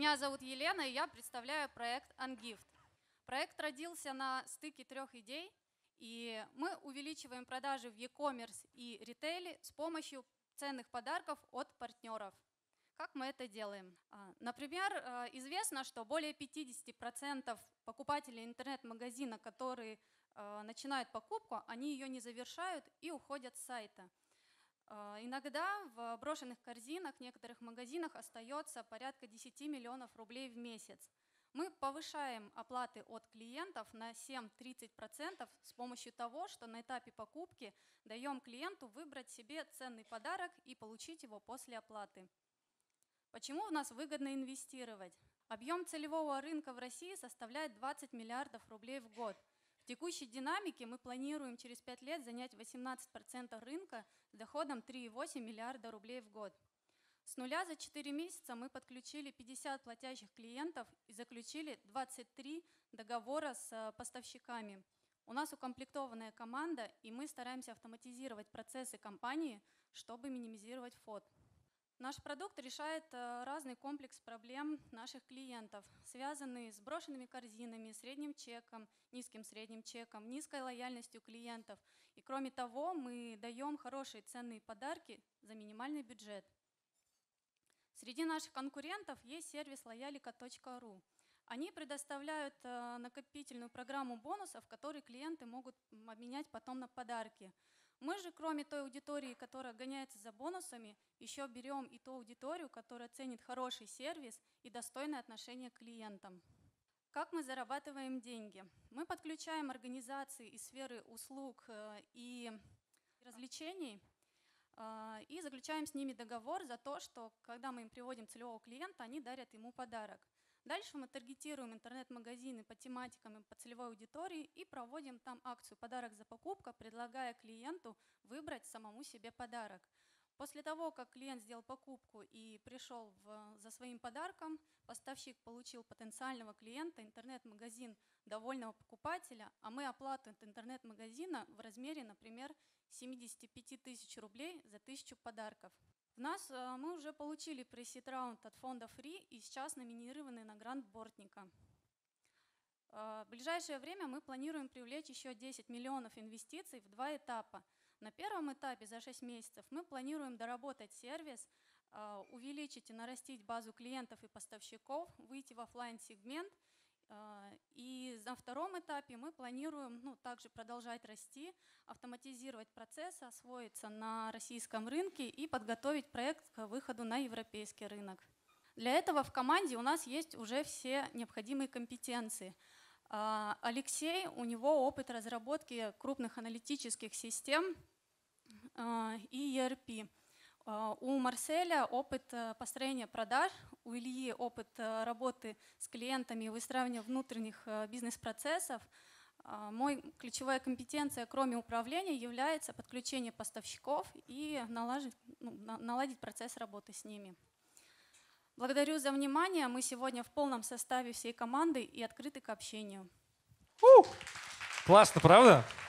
Меня зовут Елена, и я представляю проект OnGift. Проект родился на стыке 3 идей, и мы увеличиваем продажи в e-commerce и ритейле с помощью ценных подарков от партнеров. Как мы это делаем? Например, известно, что более 50% покупателей интернет-магазина, которые начинают покупку, они ее не завершают и уходят с сайта. Иногда в брошенных корзинах в некоторых магазинах остается порядка 10 миллионов рублей в месяц. Мы повышаем оплаты от клиентов на 7-30% с помощью того, что на этапе покупки даем клиенту выбрать себе ценный подарок и получить его после оплаты. Почему в нас выгодно инвестировать? Объем целевого рынка в России составляет 20 миллиардов рублей в год. В текущей динамике мы планируем через 5 лет занять 18% рынка с доходом 3,8 миллиарда рублей в год. С нуля за 4 месяца мы подключили 50 платящих клиентов и заключили 23 договора с поставщиками. У нас укомплектованная команда, и мы стараемся автоматизировать процессы компании, чтобы минимизировать ФОД. Наш продукт решает разный комплекс проблем наших клиентов, связанные с брошенными корзинами, средним чеком, низким средним чеком, низкой лояльностью клиентов. И кроме того, мы даем хорошие ценные подарки за минимальный бюджет. Среди наших конкурентов есть сервис loyalica.ru. Они предоставляют накопительную программу бонусов, которые клиенты могут обменять потом на подарки. Мы же, кроме той аудитории, которая гоняется за бонусами, еще берем и ту аудиторию, которая ценит хороший сервис и достойное отношение к клиентам. Как мы зарабатываем деньги? Мы подключаем организации из сферы услуг и развлечений и заключаем с ними договор за то, что когда мы им приводим целевого клиента, они дарят ему подарок. Дальше мы таргетируем интернет-магазины по тематикам и по целевой аудитории и проводим там акцию «Подарок за покупку», предлагая клиенту выбрать самому себе подарок. После того, как клиент сделал покупку и пришел за своим подарком, поставщик получил потенциального клиента, интернет-магазин довольного покупателя, а мы оплату интернет-магазина в размере, например, 75 тысяч рублей за 1000 подарков. Мы уже получили пресид раунд от фонда Free и сейчас номинированы на грант Бортника. В ближайшее время мы планируем привлечь еще 10 миллионов инвестиций в 2 этапа. На первом этапе за 6 месяцев мы планируем доработать сервис, увеличить и нарастить базу клиентов и поставщиков, выйти в офлайн-сегмент. И на втором этапе мы планируем также продолжать расти, автоматизировать процессы, освоиться на российском рынке и подготовить проект к выходу на европейский рынок. Для этого в команде у нас есть уже все необходимые компетенции. Алексей, у него опыт разработки крупных аналитических систем и ERP. У Марселя опыт построения продаж, у Ильи опыт работы с клиентами и выстраивания внутренних бизнес-процессов. Мой ключевая компетенция, кроме управления, является подключение поставщиков и наладить процесс работы с ними. Благодарю за внимание. Мы сегодня в полном составе всей команды и открыты к общению. Классно, правда?